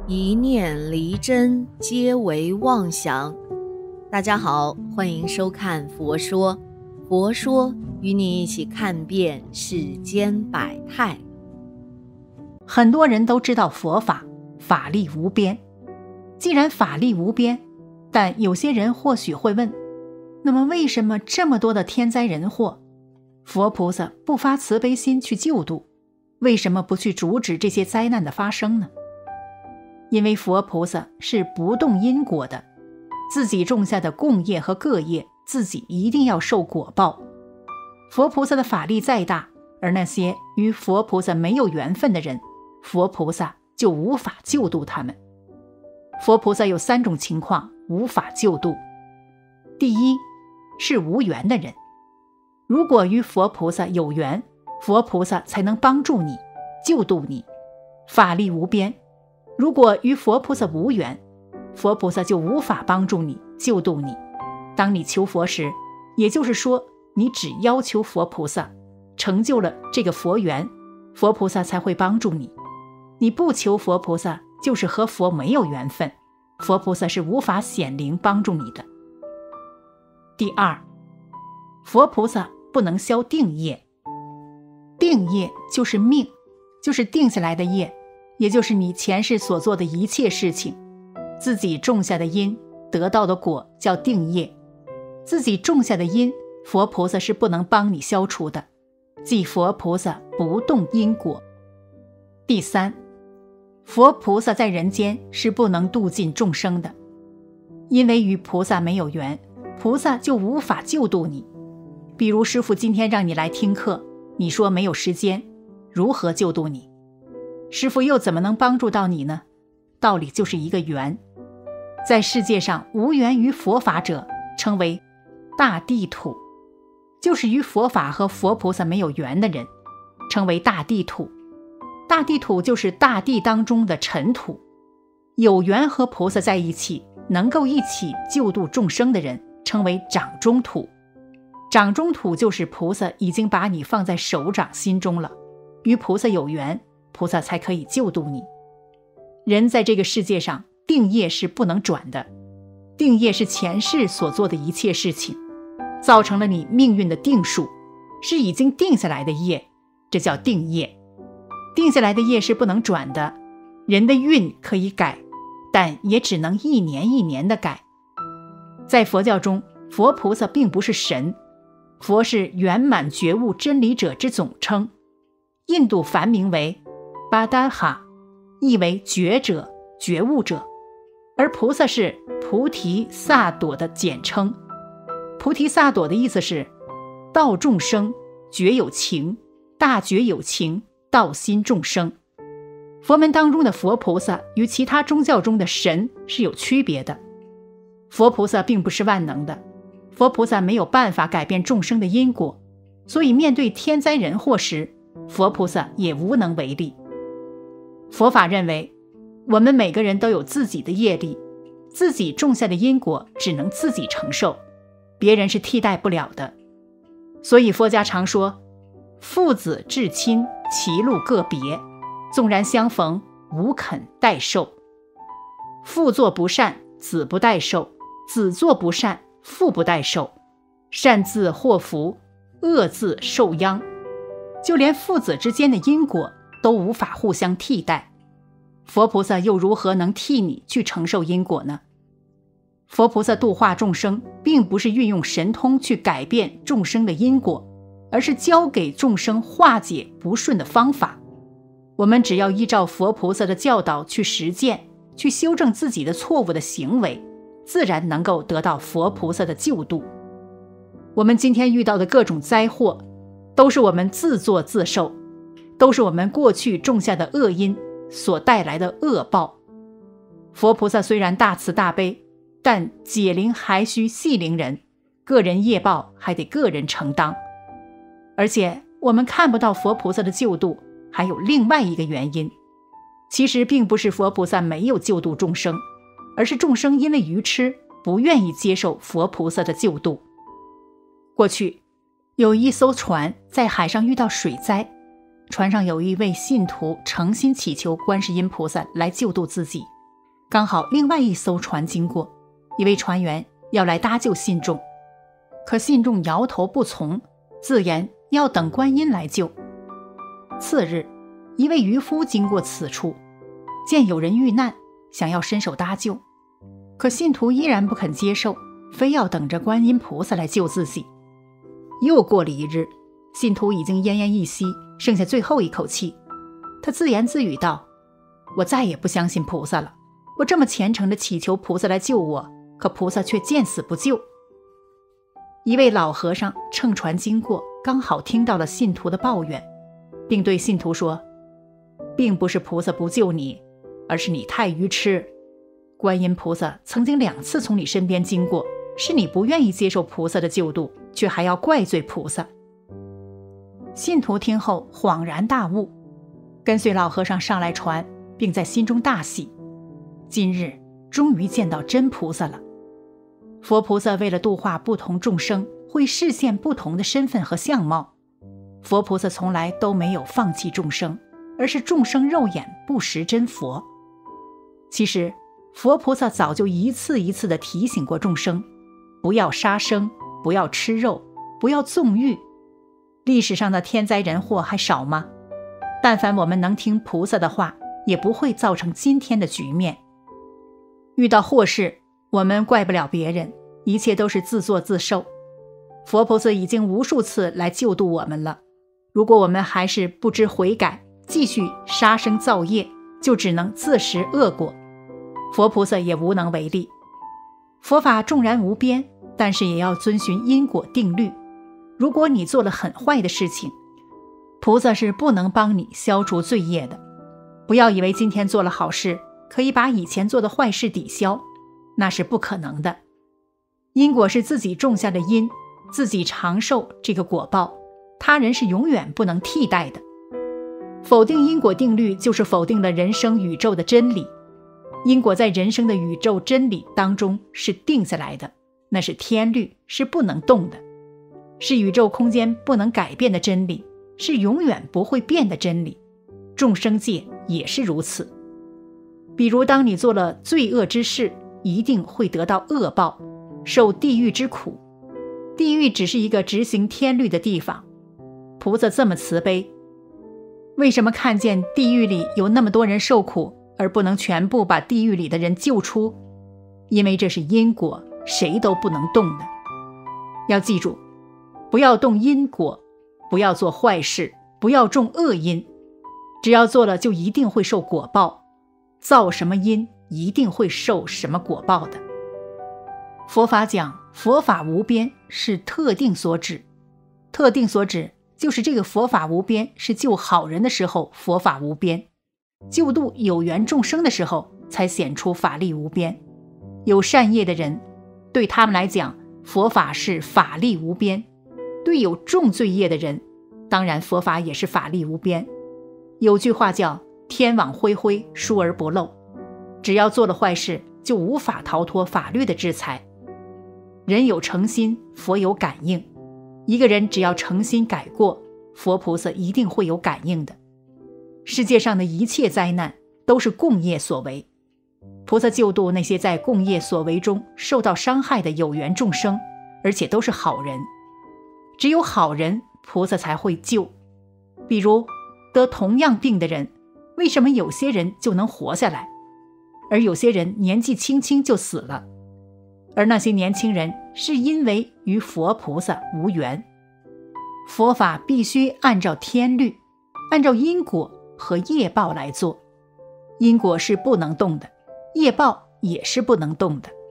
一念离真，皆为妄想。大家好，欢迎收看佛说。佛说与你一起看遍世间百态。 很多人都知道佛法，法力无边。既然法力无边，但有些人或许会问，那么为什么这么多的天灾人祸，佛菩萨不发慈悲心去救度？为什么不去阻止这些灾难的发生呢？因为佛菩萨是不动因果的，自己种下的共业和各业，自己一定要受果报。佛菩萨的法力再大，而那些与佛菩萨没有缘分的人，佛菩萨就无法救度他们。佛菩萨有3种情况无法救度。第一，是无缘的人。如果与佛菩萨有缘，佛菩萨才能帮助你，救度你，法力无边。如果与佛菩萨无缘，佛菩萨就无法帮助你，救度你。当你求佛时，也就是说你只要求佛菩萨成就了这个佛缘，佛菩萨才会帮助你。你不求佛菩萨，就是和佛没有缘分，佛菩萨是无法显灵帮助你的。第二，佛菩萨不能消定业。定业就是命，就是定下来的业，也就是你前世所做的一切事情。自己种下的因，得到的果叫定业。自己种下的因，佛菩萨是不能帮你消除的，即佛菩萨不动因果。第三，佛菩萨在人间是不能度尽众生的，因为与菩萨没有缘，菩萨就无法救度你。比如师父今天让你来听课，你说没有时间，如何救度你？师父又怎么能帮助到你呢？道理就是一个缘。在世界上无缘于佛法者，称为大地土，就是与佛法和佛菩萨没有缘的人，称为大地土。大地土就是大地当中的尘土。有缘和菩萨在一起，能够一起救度众生的人，称为掌中土。掌中土就是菩萨已经把你放在手掌心中了，与菩萨有缘，菩萨才可以救度你。人在这个世界上，定业是不能转的。定业是前世所做的一切事情，造成了你命运的定数，是已经定下来的业，这叫定业。定下来的业是不能转的。人的运可以改，但也只能一年一年的改。在佛教中，佛菩萨并不是神，佛是圆满觉悟真理者之总称。印度梵名为巴达哈，意为觉者、觉悟者，而菩萨是菩提萨埵的简称。菩提萨埵的意思是道众生，觉有情，大觉有情，道心众生。佛门当中的佛菩萨与其他宗教中的神是有区别的。佛菩萨并不是万能的，佛菩萨没有办法改变众生的因果，所以面对天灾人祸时，佛菩萨也无能为力。佛法认为，我们每个人都有自己的业力，自己种下的因果只能自己承受，别人是替代不了的。所以佛家常说，父子至亲，其路各别，纵然相逢，无肯代受。父作不善，子不代受；子作不善，父不代受。善自祸福，恶自受殃。就连父子之间的因果都无法互相替代，佛菩萨又如何能替你去承受因果呢？佛菩萨度化众生，并不是运用神通去改变众生的因果，而是教给众生化解不顺的方法。我们只要依照佛菩萨的教导去实践，去修正自己的错误的行为，自然能够得到佛菩萨的救度。我们今天遇到的各种灾祸，都是我们自作自受，都是我们过去种下的恶因所带来的恶报。佛菩萨虽然大慈大悲，但解铃还须系铃人，个人业报还得个人承当。而且我们看不到佛菩萨的救度，还有另外一个原因，其实并不是佛菩萨没有救度众生，而是众生因为愚痴，不愿意接受佛菩萨的救度。过去有一艘船在海上遇到水灾，船上有一位信徒诚心祈求观世音菩萨来救度自己， 刚好另外一艘船经过，一位船员要来搭救信众，可信众摇头不从，自言要等观音来救。次日，一位渔夫经过此处，见有人遇难，想要伸手搭救，可信徒依然不肯接受，非要等着观音菩萨来救自己。又过了一日，信徒已经奄奄一息，剩下最后一口气，他自言自语道：我再也不相信菩萨了，我这么虔诚地祈求菩萨来救我，可菩萨却见死不救。一位老和尚乘船经过，刚好听到了信徒的抱怨，并对信徒说：并不是菩萨不救你，而是你太愚痴。观音菩萨曾经2次从你身边经过，是你不愿意接受菩萨的救度，却还要怪罪菩萨。信徒听后恍然大悟，跟随老和尚上来船，并在心中大喜，今日终于见到真菩萨了。佛菩萨为了度化不同众生，会示现不同的身份和相貌。佛菩萨从来都没有放弃众生，而是众生肉眼不识真佛。其实佛菩萨早就一次一次地提醒过众生，不要杀生，不要吃肉，不要纵欲。历史上的天灾人祸还少吗？但凡我们能听菩萨的话，也不会造成今天的局面。遇到祸事，我们怪不了别人，一切都是自作自受。佛菩萨已经无数次来救度我们了，如果我们还是不知悔改，继续杀生造业，就只能自食恶果，佛菩萨也无能为力。佛法纵然无边，但是也要遵循因果定律。如果你做了很坏的事情，菩萨是不能帮你消除罪业的。不要以为今天做了好事，可以把以前做的坏事抵消，那是不可能的。因果是自己种下的因，自己承受这个果报，他人是永远不能替代的。否定因果定律，就是否定了人生宇宙的真理。因果在人生的宇宙真理当中是定下来的，那是天律，是不能动的，是宇宙空间不能改变的真理，是永远不会变的真理。众生界也是如此。比如当你做了罪恶之事，一定会得到恶报，受地狱之苦。地狱只是一个执行天律的地方。菩萨这么慈悲，为什么看见地狱里有那么多人受苦，而不能全部把地狱里的人救出？因为这是因果，谁都不能动的。要记住，不要动因果，不要做坏事，不要种恶因。只要做了，就一定会受果报。造什么因，一定会受什么果报的。佛法讲佛法无边，是特定所指。特定所指就是这个佛法无边，是救好人的时候佛法无边，救度有缘众生的时候才显出法力无边。有善业的人，对他们来讲佛法是法力无边；对有重罪业的人，当然佛法也是法力无边。有句话叫天网恢恢，疏而不漏，只要做了坏事，就无法逃脱法律的制裁。人有诚心，佛有感应。一个人只要诚心改过，佛菩萨一定会有感应的。世界上的一切灾难都是共业所为，菩萨救度那些在共业所为中受到伤害的有缘众生，而且都是好人。只有好人，菩萨才会救。比如得同样病的人，为什么有些人就能活下来，而有些人年纪轻轻就死了？而那些年轻人是因为与佛菩萨无缘。佛法必须按照天律，按照因果和业报来做。因果是不能动的，业报也是不能动的。